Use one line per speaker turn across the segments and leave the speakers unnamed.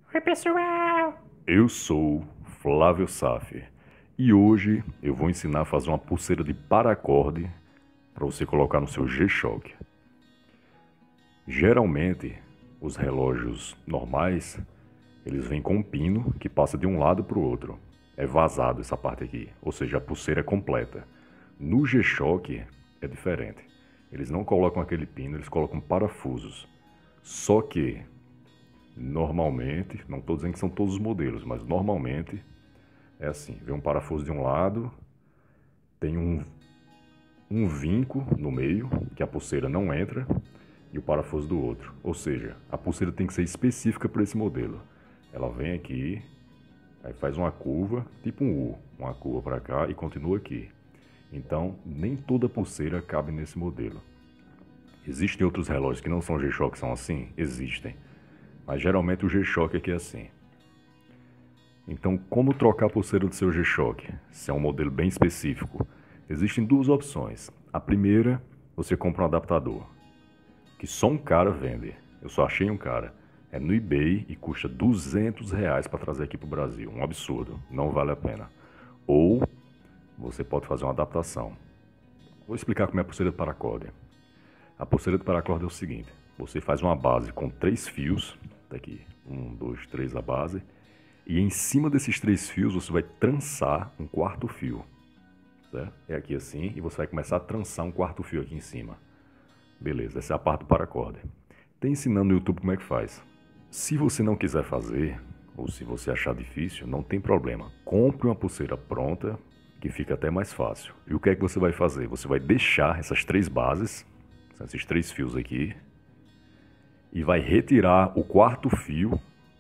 Oi, pessoal!
Eu sou Flávio Saf e hoje eu vou ensinar a fazer uma pulseira de paracorde para você colocar no seu G-Shock. Geralmente, os relógios normais, eles vêm com um pino que passa de um lado para o outro. É vazado essa parte aqui, ou seja, a pulseira é completa. No G-Shock é diferente. Eles não colocam aquele pino, eles colocam parafusos. Só que normalmente, não estou dizendo que são todos os modelos, mas normalmente é assim, vem um parafuso de um lado, tem um vinco no meio, que a pulseira não entra, e o parafuso do outro. Ou seja, a pulseira tem que ser específica para esse modelo. Ela vem aqui, aí faz uma curva, tipo um U, uma curva para cá e continua aqui. Então, nem toda pulseira cabe nesse modelo. Existem outros relógios que não são G-Shock, são assim? Existem. Mas geralmente o G-Shock aqui é assim. Então, como trocar a pulseira do seu G-Shock? Se é um modelo bem específico, existem duas opções. A primeira, você compra um adaptador, que só um cara vende. Eu só achei um cara. É no eBay e custa R$ 200 para trazer aqui para o Brasil. Um absurdo, não vale a pena. Ou você pode fazer uma adaptação. Vou explicar como é a pulseira de paracorde. A pulseira de paracorde é o seguinte: você faz uma base com 3 fios, tá aqui, 1, 2, 3 a base, e em cima desses 3 fios você vai trançar um quarto fio, certo? É aqui assim, e você vai começar a trançar um quarto fio aqui em cima. Beleza, essa é a parte do paracorde. Tem ensinando no YouTube como é que faz. Se você não quiser fazer, ou se você achar difícil, não tem problema. Compre uma pulseira pronta, que fica até mais fácil. E o que é que você vai fazer? Você vai deixar essas 3 bases, esses 3 fios aqui, e vai retirar o quarto fio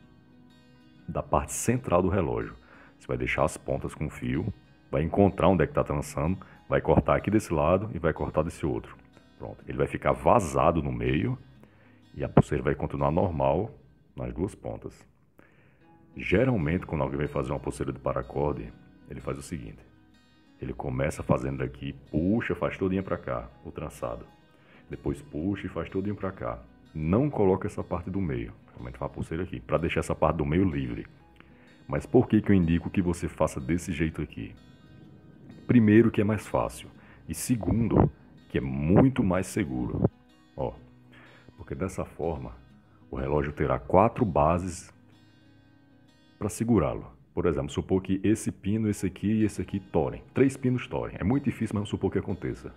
da parte central do relógio. Você vai deixar as pontas com o fio, vai encontrar onde é que está trançando, vai cortar aqui desse lado e vai cortar desse outro. Pronto, ele vai ficar vazado no meio e a pulseira vai continuar normal nas duas pontas. Geralmente, quando alguém vai fazer uma pulseira de paracorde, ele faz o seguinte: ele começa fazendo daqui, puxa, faz todinha para cá, o trançado. Depois puxa e faz todinho para cá. Não coloca essa parte do meio, realmente faz a pulseira aqui, para deixar essa parte do meio livre. Mas por que eu indico que você faça desse jeito aqui? Primeiro, que é mais fácil. E segundo, que é muito mais seguro. Ó, porque dessa forma, o relógio terá 4 bases para segurá-lo. Por exemplo, supor que esse pino, esse aqui e esse aqui torem. 3 pinos torem. É muito difícil, mas vamos supor que aconteça.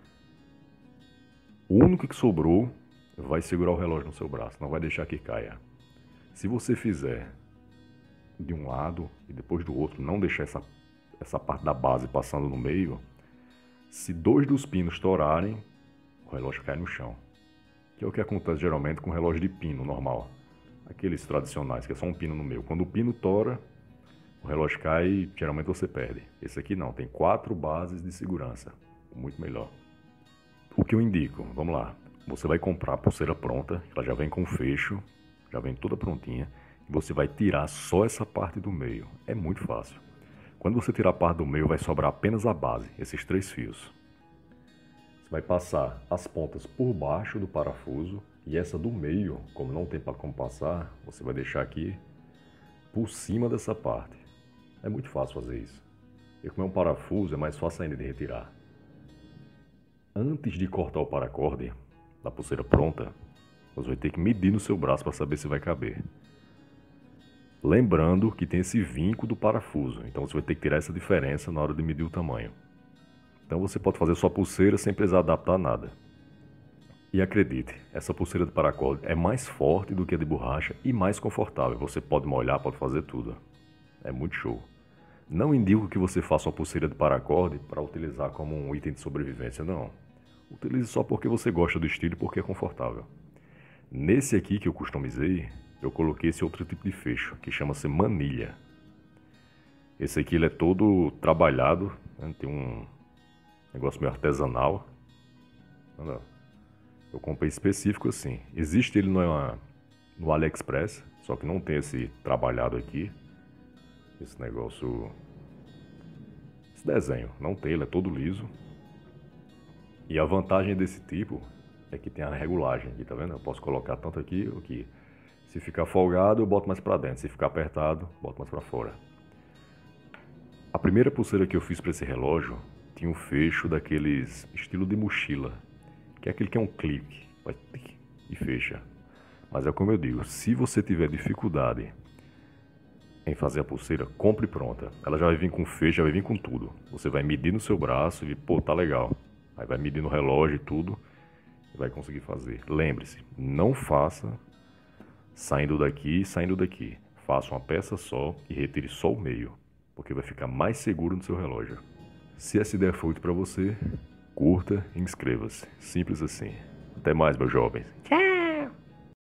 O único que sobrou vai segurar o relógio no seu braço, não vai deixar que caia. Se você fizer de um lado e depois do outro, não deixar essa parte da base passando no meio, se 2 dos pinos estourarem, o relógio cai no chão. Que é o que acontece geralmente com relógio de pino normal. Aqueles tradicionais, que é só um pino no meio. Quando o pino tora, o relógio cai e geralmente você perde. Esse aqui não, tem 4 bases de segurança. Muito melhor. O que eu indico, vamos lá. Você vai comprar a pulseira pronta, ela já vem com fecho, já vem toda prontinha, e você vai tirar só essa parte do meio. É muito fácil. Quando você tirar a parte do meio, vai sobrar apenas a base, esses 3 fios. Você vai passar as pontas por baixo do parafuso, e essa do meio, como não tem como passar, você vai deixar aqui por cima dessa parte. É muito fácil fazer isso. E como é um parafuso, é mais fácil ainda de retirar. Antes de cortar o paracorde da pulseira pronta, você vai ter que medir no seu braço para saber se vai caber. Lembrando que tem esse vinco do parafuso, então você vai ter que tirar essa diferença na hora de medir o tamanho. Então você pode fazer sua pulseira sem precisar adaptar nada. E acredite, essa pulseira de paracorde é mais forte do que a de borracha e mais confortável. Você pode molhar, pode fazer tudo. É muito show. Não indico que você faça uma pulseira de paracorde para utilizar como um item de sobrevivência, não. Utilize só porque você gosta do estilo e porque é confortável. Nesse aqui que eu customizei, eu coloquei esse outro tipo de fecho, que chama-se manilha. Esse aqui ele é todo trabalhado, né? Tem um negócio meio artesanal. Eu comprei específico assim. Existe ele no AliExpress, só que não tem esse trabalhado aqui. Esse negócio... Esse desenho, não tem, ele é todo liso. E a vantagem desse tipo é que tem a regulagem aqui, tá vendo? Eu posso colocar tanto aqui ou aqui. Se ficar folgado, eu boto mais pra dentro. Se ficar apertado, boto mais pra fora. A primeira pulseira que eu fiz pra esse relógio tinha um fecho daqueles estilo de mochila, que é aquele que é um clique, vai tic, e fecha. Mas é como eu digo, se você tiver dificuldade em fazer a pulseira, compre pronta. Ela já vai vir com fecho, já vai vir com tudo. Você vai medir no seu braço e, pô, tá legal. Aí vai medir no relógio e tudo e vai conseguir fazer. Lembre-se, não faça saindo daqui e saindo daqui. Faça uma peça só e retire só o meio, porque vai ficar mais seguro no seu relógio. Se essa ideia foi útil para você, curta e inscreva-se. Simples assim. Até mais, meus jovens. Tchau!